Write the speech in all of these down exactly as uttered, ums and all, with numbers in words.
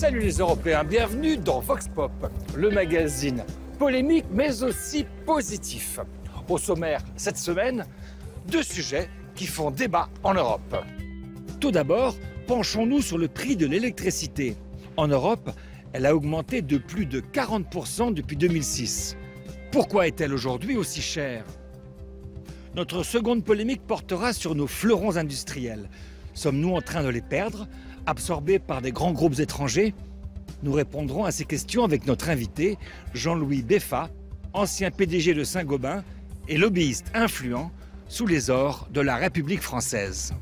Salut les Européens, bienvenue dans Vox Pop, le magazine polémique mais aussi positif. Au sommaire cette semaine, deux sujets qui font débat en Europe. Tout d'abord, penchons-nous sur le prix de l'électricité. En Europe, elle a augmenté de plus de quarante pour cent depuis deux mille six. Pourquoi est-elle aujourd'hui aussi chère? Notre seconde polémique portera sur nos fleurons industriels. Sommes-nous en train de les perdre, absorbés par des grands groupes étrangers? Nous répondrons à ces questions avec notre invité, Jean-Louis Beffa, ancien P D G de Saint-Gobain et lobbyiste influent sous les ors de la République française.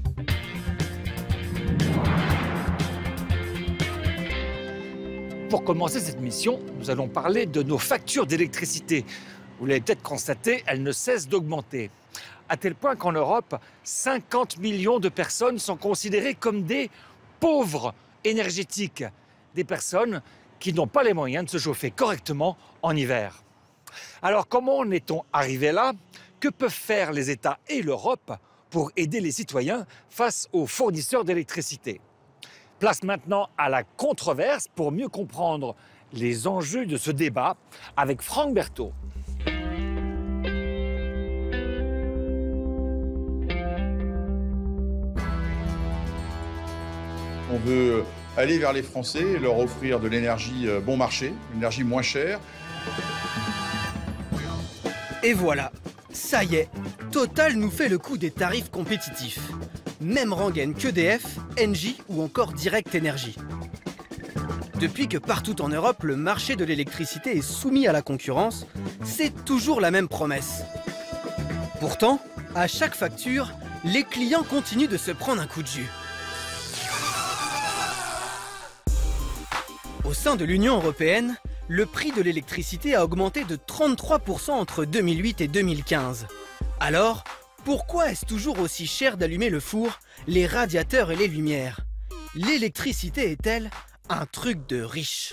Pour commencer cette mission, nous allons parler de nos factures d'électricité. Vous l'avez peut-être constaté, elles ne cessent d'augmenter. À tel point qu'en Europe, cinquante millions de personnes sont considérées comme des pauvres énergétiques. Des personnes qui n'ont pas les moyens de se chauffer correctement en hiver. Alors comment en est-on arrivé là? Que peuvent faire les États et l'Europe pour aider les citoyens face aux fournisseurs d'électricité? Place maintenant à la controverse pour mieux comprendre les enjeux de ce débat avec Franck Berthaud. On veut aller vers les Français et leur offrir de l'énergie bon marché, une énergie moins chère. Et voilà, ça y est, Total nous fait le coup des tarifs compétitifs. Même rengaine qu'E D F, Engie ou encore Direct Énergie. Depuis que partout en Europe, le marché de l'électricité est soumis à la concurrence, c'est toujours la même promesse. Pourtant, à chaque facture, les clients continuent de se prendre un coup de jus. Au sein de l'Union européenne, le prix de l'électricité a augmenté de trente-trois pour cent entre deux mille huit et deux mille quinze. Alors, pourquoi est-ce toujours aussi cher d'allumer le four, les radiateurs et les lumières? L'électricité est-elle un truc de riche?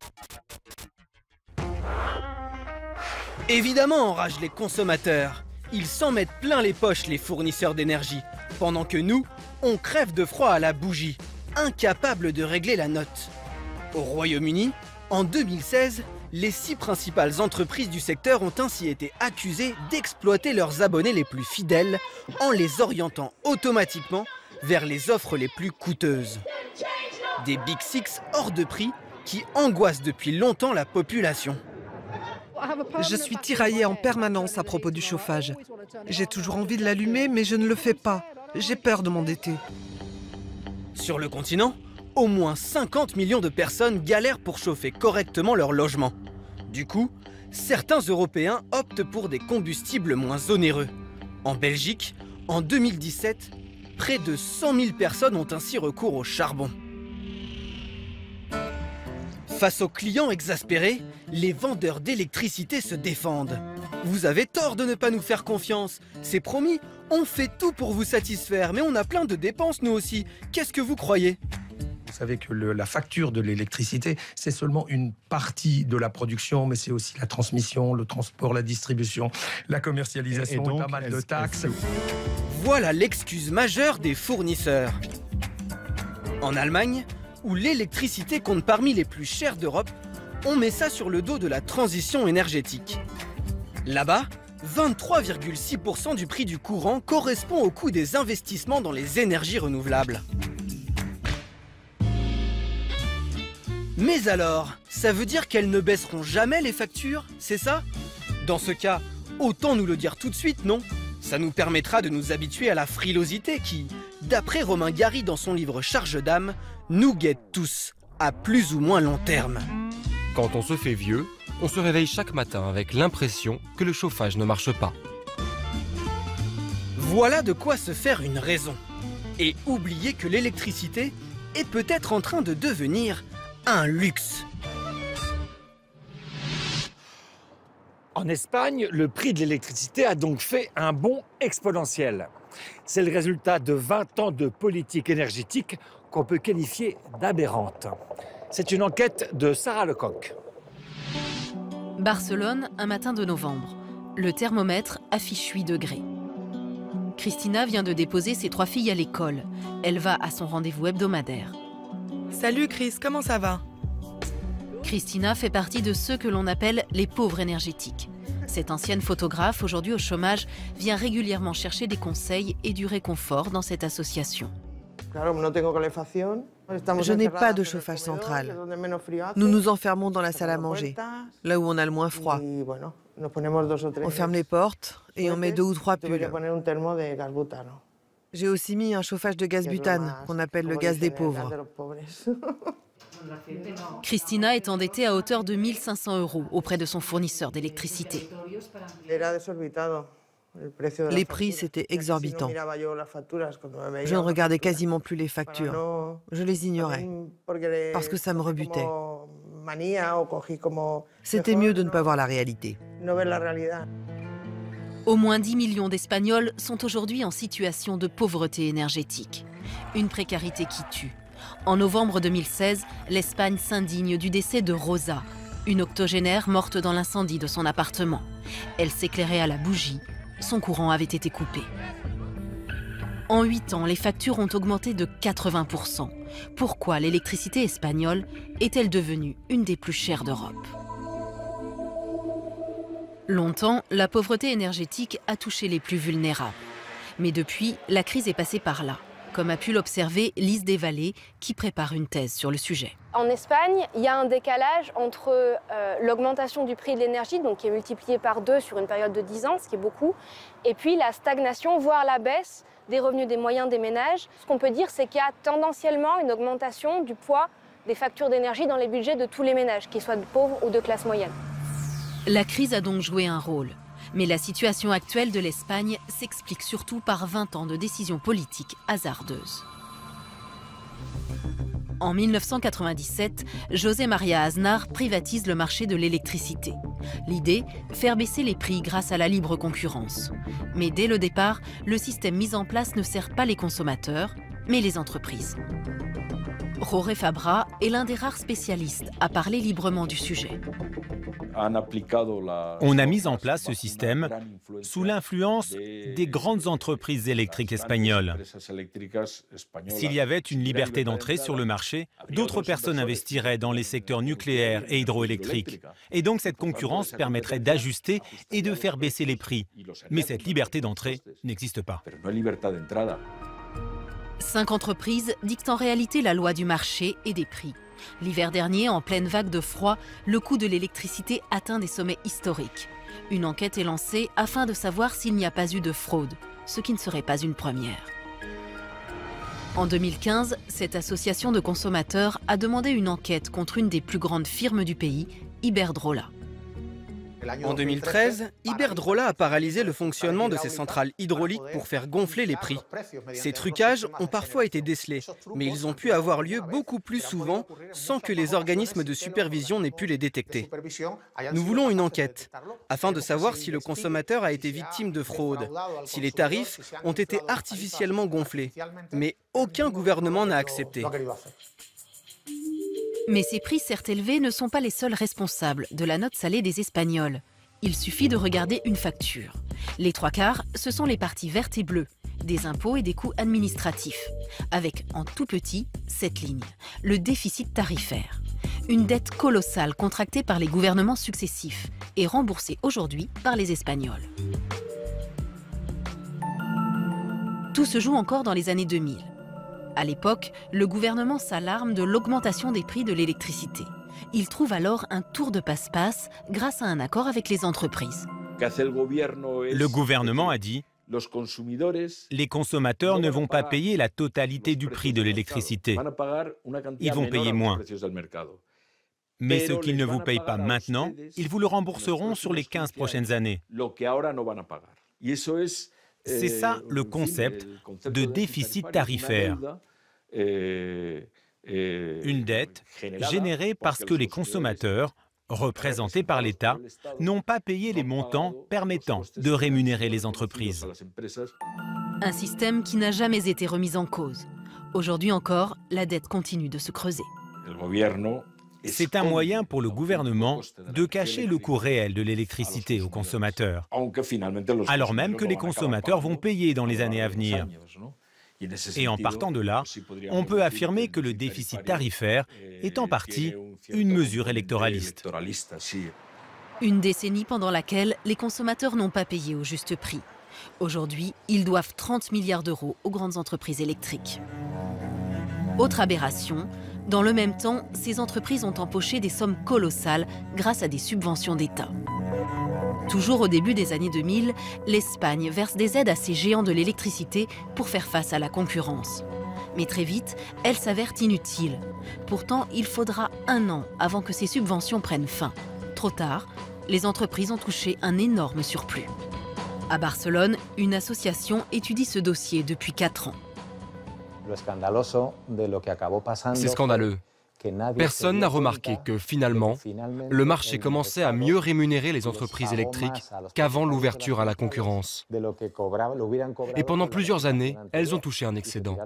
Évidemment, enragent les consommateurs. Ils s'en mettent plein les poches, les fournisseurs d'énergie, pendant que nous, on crève de froid à la bougie, incapables de régler la note. Au Royaume-Uni, en deux mille seize, les six principales entreprises du secteur ont ainsi été accusées d'exploiter leurs abonnés les plus fidèles en les orientant automatiquement vers les offres les plus coûteuses. Des Big Six hors de prix qui angoissent depuis longtemps la population. Je suis tiraillée en permanence à propos du chauffage. J'ai toujours envie de l'allumer, mais je ne le fais pas. J'ai peur de m'endetter. Sur le continent, au moins cinquante millions de personnes galèrent pour chauffer correctement leur logement. Du coup, certains Européens optent pour des combustibles moins onéreux. En Belgique, en deux mille dix-sept, près de cent mille personnes ont ainsi recours au charbon. Face aux clients exaspérés, les vendeurs d'électricité se défendent. Vous avez tort de ne pas nous faire confiance. C'est promis, on fait tout pour vous satisfaire, mais on a plein de dépenses nous aussi. Qu'est-ce que vous croyez ? Vous savez que le, la facture de l'électricité, c'est seulement une partie de la production, mais c'est aussi la transmission, le transport, la distribution, la commercialisation, et, et donc, pas mal de taxes. Voilà l'excuse majeure des fournisseurs. En Allemagne, où l'électricité compte parmi les plus chères d'Europe, on met ça sur le dos de la transition énergétique. Là-bas, vingt-trois virgule six pour cent du prix du courant correspond au coût des investissements dans les énergies renouvelables. Mais alors, ça veut dire qu'elles ne baisseront jamais les factures, c'est ça? Dans ce cas, autant nous le dire tout de suite, non? Ça nous permettra de nous habituer à la frilosité qui, d'après Romain Gary dans son livre Charge d'âme, nous guette tous, à plus ou moins long terme. Quand on se fait vieux, on se réveille chaque matin avec l'impression que le chauffage ne marche pas. Voilà de quoi se faire une raison. Et oublier que l'électricité est peut-être en train de devenir un luxe. En Espagne, le prix de l'électricité a donc fait un bond exponentiel. C'est le résultat de vingt ans de politique énergétique qu'on peut qualifier d'aberrante. C'est une enquête de Sarah Lecoq. Barcelone, un matin de novembre. Le thermomètre affiche huit degrés. Christina vient de déposer ses trois filles à l'école. Elle va à son rendez-vous hebdomadaire. Salut Chris, comment ça va? Cristina fait partie de ceux que l'on appelle les pauvres énergétiques. Cette ancienne photographe, aujourd'hui au chômage, vient régulièrement chercher des conseils et du réconfort dans cette association. Je n'ai pas de chauffage central. Nous nous enfermons dans la salle à manger, là où on a le moins froid. On ferme les portes et on met deux ou trois pulls. J'ai aussi mis un chauffage de gaz butane, qu'on appelle le gaz des pauvres. Cristina est endettée à hauteur de mille cinq cents euros auprès de son fournisseur d'électricité. Les prix, c'était exorbitant. Je ne regardais quasiment plus les factures. Je les ignorais, parce que ça me rebutait. C'était mieux de ne pas voir la réalité. Au moins dix millions d'Espagnols sont aujourd'hui en situation de pauvreté énergétique. Une précarité qui tue. En novembre deux mille seize, l'Espagne s'indigne du décès de Rosa, une octogénaire morte dans l'incendie de son appartement. Elle s'éclairait à la bougie. Son courant avait été coupé. En huit ans, les factures ont augmenté de quatre-vingts pour cent. Pourquoi l'électricité espagnole est-elle devenue une des plus chères d'Europe? Longtemps, la pauvreté énergétique a touché les plus vulnérables. Mais depuis, la crise est passée par là, comme a pu l'observer Lise Desvallées, qui prépare une thèse sur le sujet. En Espagne, il y a un décalage entre euh, l'augmentation du prix de l'énergie, donc qui est multiplié par deux sur une période de dix ans, ce qui est beaucoup, et puis la stagnation, voire la baisse des revenus des moyens des ménages. Ce qu'on peut dire, c'est qu'il y a tendanciellement une augmentation du poids des factures d'énergie dans les budgets de tous les ménages, qu'ils soient de pauvres ou de classe moyenne. La crise a donc joué un rôle. Mais la situation actuelle de l'Espagne s'explique surtout par vingt ans de décisions politiques hasardeuses. En mille neuf cent quatre-vingt-dix-sept, José María Aznar privatise le marché de l'électricité. L'idée, faire baisser les prix grâce à la libre concurrence. Mais dès le départ, le système mis en place ne sert pas les consommateurs, mais les entreprises. Jorge Fabra est l'un des rares spécialistes à parler librement du sujet. On a mis en place ce système sous l'influence des grandes entreprises électriques espagnoles. S'il y avait une liberté d'entrée sur le marché, d'autres personnes investiraient dans les secteurs nucléaires et hydroélectriques. Et donc cette concurrence permettrait d'ajuster et de faire baisser les prix. Mais cette liberté d'entrée n'existe pas. Cinq entreprises dictent en réalité la loi du marché et des prix. L'hiver dernier, en pleine vague de froid, le coût de l'électricité atteint des sommets historiques. Une enquête est lancée afin de savoir s'il n'y a pas eu de fraude, ce qui ne serait pas une première. En deux mille quinze, cette association de consommateurs a demandé une enquête contre une des plus grandes firmes du pays, Iberdrola. En deux mille treize, Iberdrola a paralysé le fonctionnement de ses centrales hydrauliques pour faire gonfler les prix. Ces trucages ont parfois été décelés, mais ils ont pu avoir lieu beaucoup plus souvent sans que les organismes de supervision n'aient pu les détecter. Nous voulons une enquête, afin de savoir si le consommateur a été victime de fraude, si les tarifs ont été artificiellement gonflés. Mais aucun gouvernement n'a accepté. Mais ces prix certes élevés ne sont pas les seuls responsables de la note salée des Espagnols. Il suffit de regarder une facture. Les trois quarts, ce sont les parties vertes et bleues, des impôts et des coûts administratifs, avec en tout petit cette ligne, le déficit tarifaire. Une dette colossale contractée par les gouvernements successifs et remboursée aujourd'hui par les Espagnols. Tout se joue encore dans les années deux mille. À l'époque, le gouvernement s'alarme de l'augmentation des prix de l'électricité. Il trouve alors un tour de passe-passe grâce à un accord avec les entreprises. Le gouvernement a dit « Les consommateurs ne vont pas payer la totalité du prix de l'électricité. Ils vont payer moins. Mais ce qu'ils ne vous payent pas maintenant, ils vous le rembourseront sur les quinze prochaines années. » C'est ça le concept de déficit tarifaire. Une dette générée parce que les consommateurs, représentés par l'État, n'ont pas payé les montants permettant de rémunérer les entreprises. Un système qui n'a jamais été remis en cause. Aujourd'hui encore, la dette continue de se creuser. C'est un moyen pour le gouvernement de cacher le coût réel de l'électricité aux consommateurs, alors même que les consommateurs vont payer dans les années à venir. Et en partant de là, on peut affirmer que le déficit tarifaire est en partie une mesure électoraliste. Une décennie pendant laquelle les consommateurs n'ont pas payé au juste prix. Aujourd'hui, ils doivent trente milliards d'euros aux grandes entreprises électriques. Autre aberration, dans le même temps, ces entreprises ont empoché des sommes colossales grâce à des subventions d'État. Toujours au début des années deux mille, l'Espagne verse des aides à ces géants de l'électricité pour faire face à la concurrence. Mais très vite, elles s'avèrent inutiles. Pourtant, il faudra un an avant que ces subventions prennent fin. Trop tard, les entreprises ont touché un énorme surplus. À Barcelone, une association étudie ce dossier depuis quatre ans. C'est scandaleux. Personne n'a remarqué que finalement, le marché commençait à mieux rémunérer les entreprises électriques qu'avant l'ouverture à la concurrence. Et pendant plusieurs années, elles ont touché un excédent.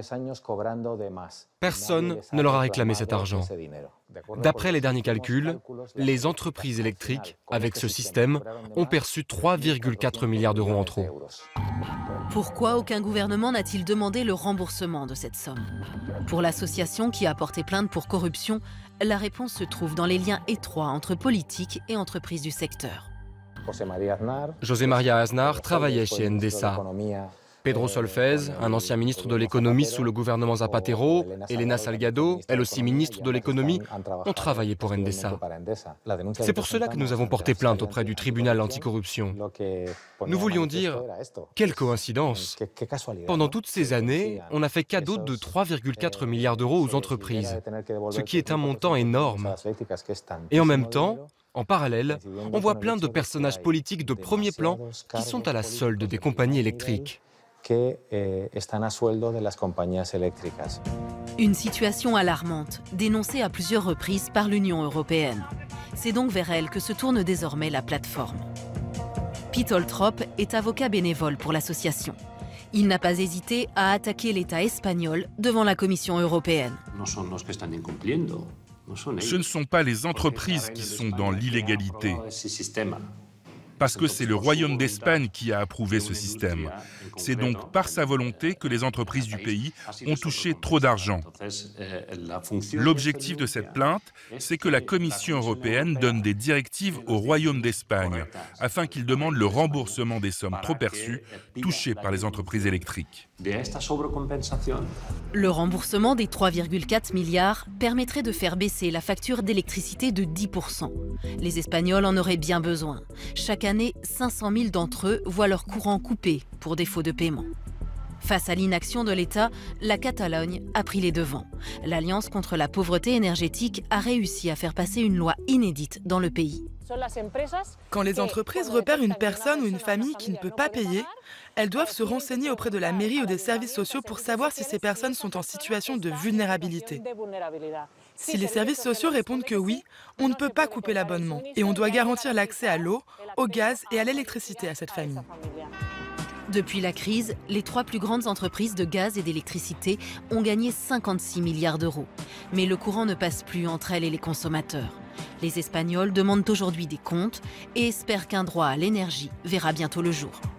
Personne ne leur a réclamé cet argent. D'après les derniers calculs, les entreprises électriques, avec ce système, ont perçu trois virgule quatre milliards d'euros en trop. Pourquoi aucun gouvernement n'a-t-il demandé le remboursement de cette somme? Pour l'association qui a porté plainte pour corruption, la réponse se trouve dans les liens étroits entre politique et entreprises du secteur. José María Aznar travaillait chez Endesa. Pedro Solfez, un ancien ministre de l'économie sous le gouvernement Zapatero, Elena Salgado, elle aussi ministre de l'économie, ont travaillé pour Endesa. C'est pour cela que nous avons porté plainte auprès du tribunal anticorruption. Nous voulions dire, quelle coïncidence! Pendant toutes ces années, on a fait cadeau de trois virgule quatre milliards d'euros aux entreprises, ce qui est un montant énorme. Et en même temps, en parallèle, on voit plein de personnages politiques de premier plan qui sont à la solde des compagnies électriques. Une situation alarmante, dénoncée à plusieurs reprises par l'Union européenne. C'est donc vers elle que se tourne désormais la plateforme. Pete Holtrop est avocat bénévole pour l'association. Il n'a pas hésité à attaquer l'État espagnol devant la Commission européenne. Ce ne sont pas les entreprises qui sont dans l'illégalité, parce que c'est le Royaume d'Espagne qui a approuvé ce système. C'est donc par sa volonté que les entreprises du pays ont touché trop d'argent. L'objectif de cette plainte, c'est que la Commission européenne donne des directives au Royaume d'Espagne afin qu'il demande le remboursement des sommes trop perçues touchées par les entreprises électriques. Le remboursement des trois virgule quatre milliards permettrait de faire baisser la facture d'électricité de dix pour cent. Les Espagnols en auraient bien besoin. Chaque année, cinq cent mille d'entre eux voient leur courant coupé pour défaut de paiement. Face à l'inaction de l'État, la Catalogne a pris les devants. L'Alliance contre la pauvreté énergétique a réussi à faire passer une loi inédite dans le pays. Quand les entreprises repèrent une personne ou une famille qui ne peut pas payer, elles doivent se renseigner auprès de la mairie ou des services sociaux pour savoir si ces personnes sont en situation de vulnérabilité. Si les services sociaux répondent que oui, on ne peut pas couper l'abonnement et on doit garantir l'accès à l'eau, au gaz et à l'électricité à cette famille. Depuis la crise, les trois plus grandes entreprises de gaz et d'électricité ont gagné cinquante-six milliards d'euros. Mais le courant ne passe plus entre elles et les consommateurs. Les Espagnols demandent aujourd'hui des comptes et espèrent qu'un droit à l'énergie verra bientôt le jour.